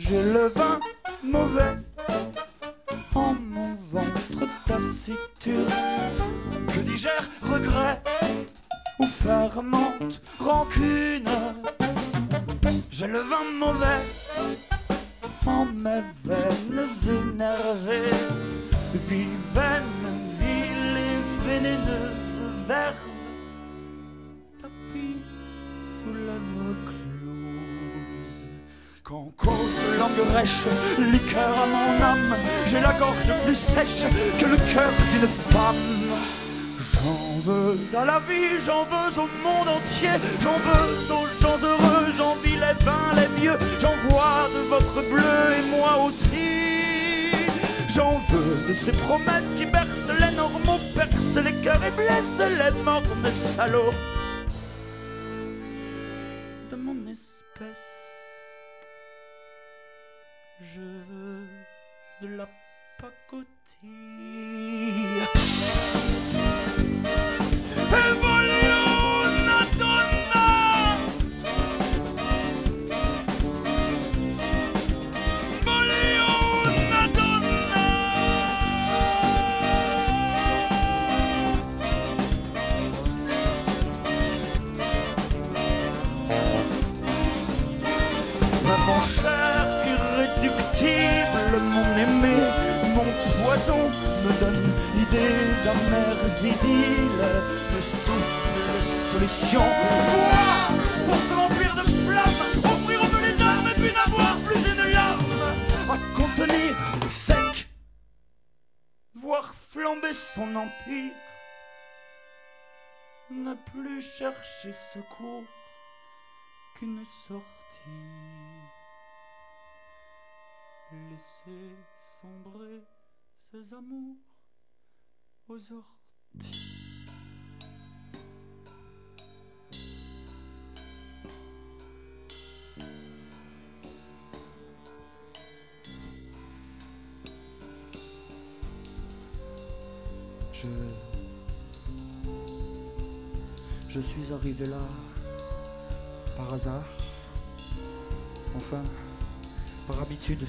J'ai le vin mauvais en mon ventre taciturne. Je digère regret ou fermente rancune. J'ai le vin mauvais en mes veines énervées. Vivaine, vile et vénéneuse verve, tapis sous lèvres closes. Quand cause langue rêche, liqueur à mon âme, j'ai la gorge plus sèche que le cœur d'une femme. J'en veux à la vie, j'en veux au monde entier, j'en veux aux gens heureux, j'envie les vins les mieux, j'en vois de votre bleu et moi aussi. J'en veux de ces promesses qui bercent les normaux, percent les cœurs et blessent les mornes salauds de mon espèce. Je veux de la pacotille. Mon cher irréductible, mon aimé, mon poison me donne l'idée d'amères idylles, me souffle les solutions. Moi, pour se remplir de flammes, offrir un peu les armes et puis n'avoir plus une larme à contenir sec, voir flamber son empire, ne plus chercher secours qu'une sortie. Laisser sombrer ses amours aux orties. Je suis arrivé là par hasard, enfin par habitude.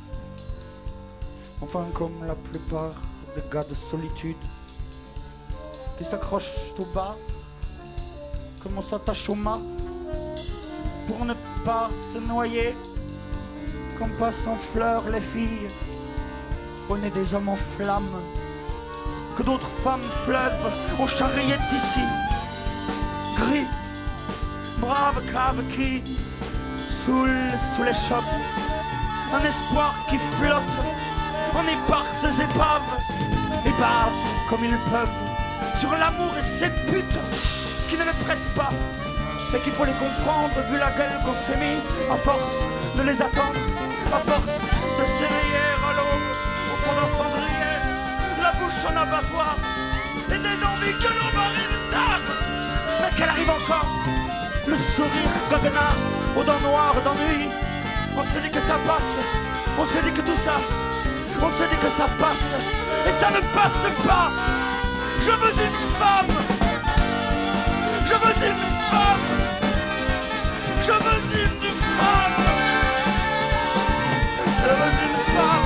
Enfin, comme la plupart des gars de solitude qui s'accrochent au bas, comme on s'attache au mât pour ne pas se noyer, comme passent en fleurs les filles au nez des hommes en flammes, que d'autres femmes fleuves ont charrié d'ici, gris, braves caves qui saoulent sous les chocs, un espoir qui flotte en éparses épaves, épavent comme ils peuvent sur l'amour et ses putes qui ne le prêtent pas et qu'il faut les comprendre vu la gueule qu'on s'est mis à force de les attendre, à force de s'éveiller à l'aube au fond d'un cendrier, la bouche en abattoir et des envies que l'on va tard, mais qu'elle arrive encore, le sourire goguenard aux dents noires d'ennui. On se dit que ça passe, on se dit que tout ça, on se dit que ça passe, et ça ne passe pas. Je veux une femme, je veux une femme, je veux une femme, je veux une femme.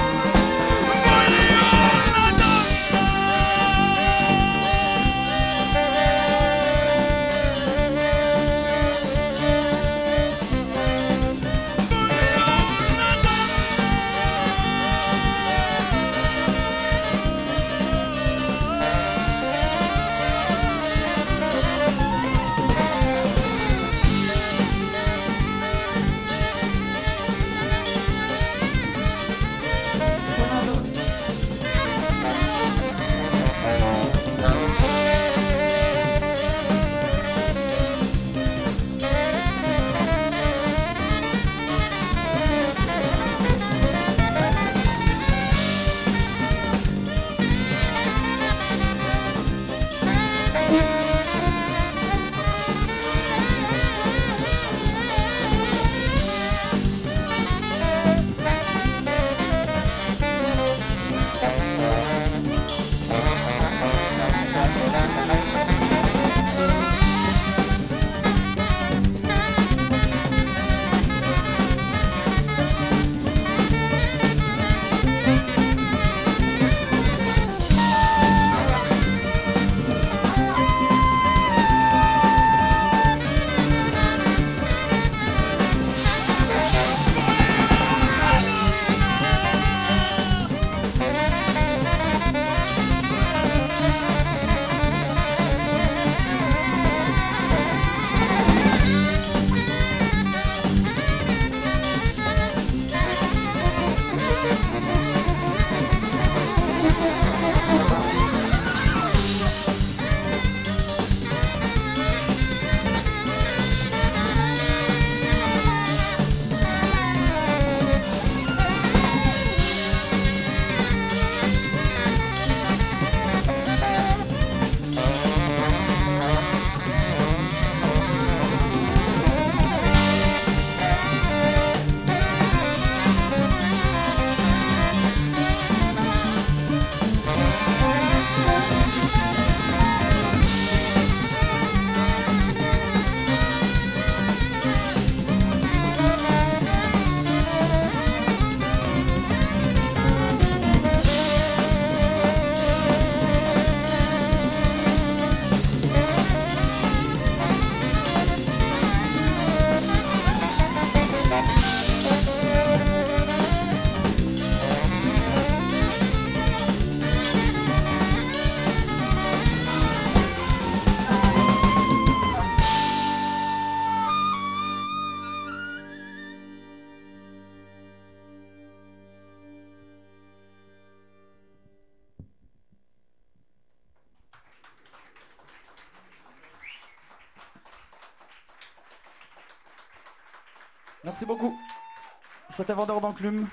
Merci beaucoup. C'était Vendeur d'enclume.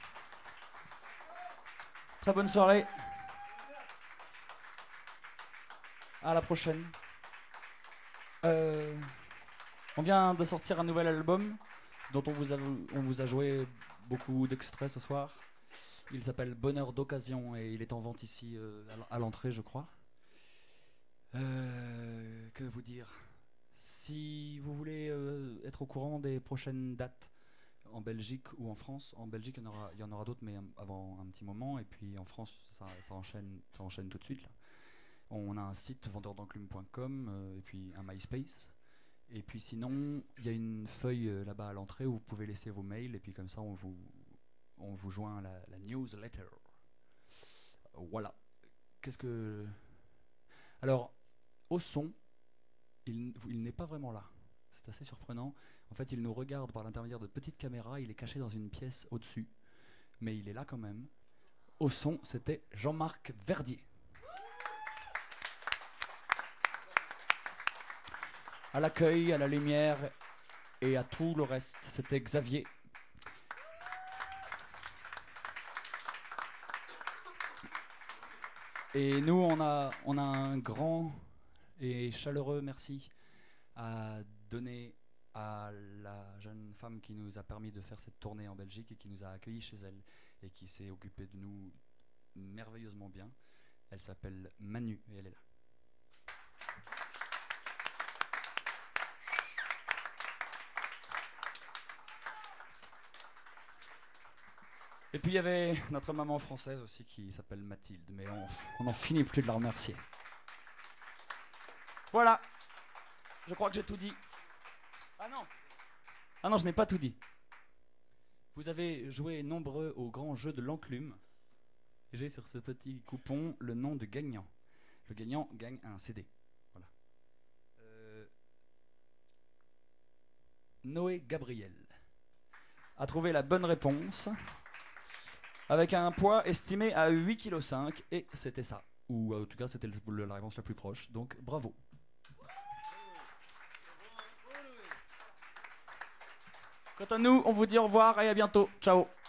Très bonne soirée. À la prochaine. On vient de sortir un nouvel album dont on vous a joué beaucoup d'extraits ce soir. Il s'appelle Bonheur d'occasion et il est en vente ici à l'entrée, je crois. Que vous dire? Si vous voulez être au courant des prochaines dates en Belgique ou en France, en Belgique il y en aura d'autres, mais avant un petit moment, et puis en France ça enchaîne tout de suite là. On a un site vendeurdenclume.com et puis un MySpace. Et puis sinon, il y a une feuille là-bas à l'entrée où vous pouvez laisser vos mails et puis comme ça on vous joint à la newsletter. Voilà. Qu'est-ce que... Alors, au son, il n'est pas vraiment là. C'est assez surprenant. En fait, il nous regarde par l'intermédiaire de petites caméras. Il est caché dans une pièce au-dessus. Mais il est là quand même. Au son, c'était Jean-Marc Verdier. À l'accueil, à la lumière et à tout le reste, c'était Xavier. Et nous, on a un grand et chaleureux merci à donner à la jeune femme qui nous a permis de faire cette tournée en Belgique et qui nous a accueillis chez elle et qui s'est occupée de nous merveilleusement bien. Elle s'appelle Manu et elle est là. Et puis il y avait notre maman française aussi qui s'appelle Mathilde, mais on n'en finit plus de la remercier. Voilà, je crois que j'ai tout dit. Ah non, je n'ai pas tout dit. Vous avez joué nombreux au grand jeu de l'enclume. J'ai sur ce petit coupon le nom de gagnant. Le gagnant gagne un CD. Voilà. Noé Gabriel a trouvé la bonne réponse avec un poids estimé à 8,5 kg et c'était ça. Ou en tout cas c'était la réponse la plus proche, donc bravo. Quant à nous, on vous dit au revoir et à bientôt. Ciao.